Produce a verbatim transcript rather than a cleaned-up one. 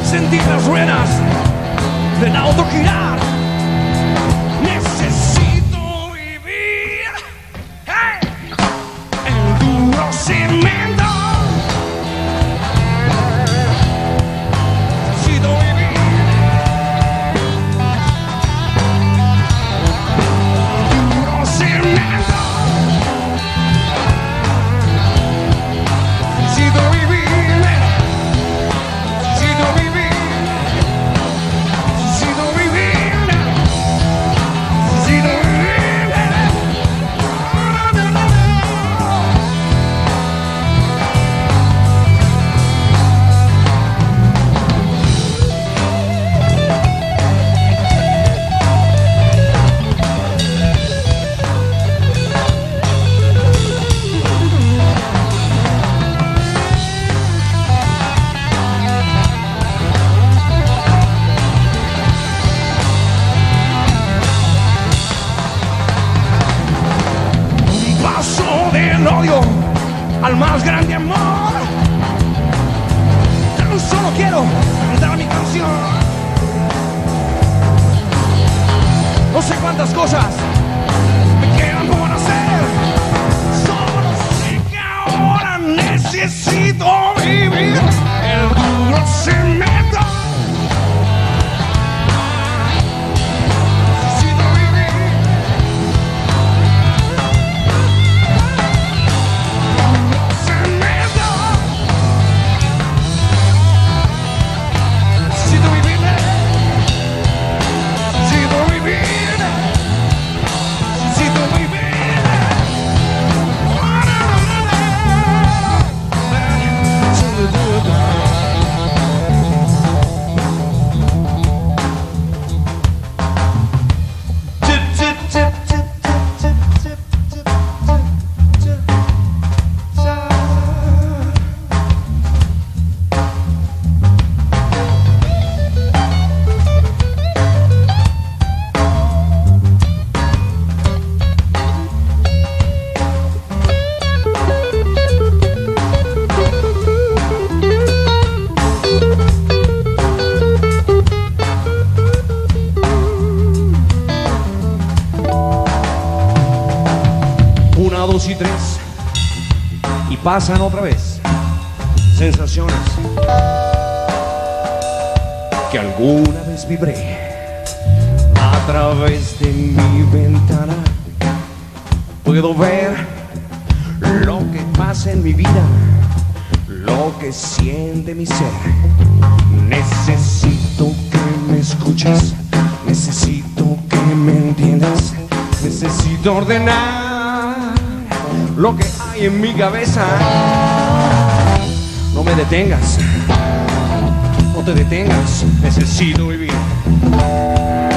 sentir las ruedas del auto girar. Necesito vivir, hey, el duro cemento. Necesito vivir, el duro cemento. Necesito vivir. Odio al más grande amor. Tan solo quiero cantar mi canción. No sé cuántas cosas me quedan por hacer. Solo sé que ahora necesito vivir el duro cemento. Una, dos y tres, y pasan otra vez sensaciones que alguna vez vibré a través de mi ventana. Puedo ver lo que pasa en mi vida, lo que siente mi ser. Necesito que me escuches, necesito que me entiendas, necesito ordenar lo que hay en mi cabeza. No me detengas, no te detengas, necesito vivir.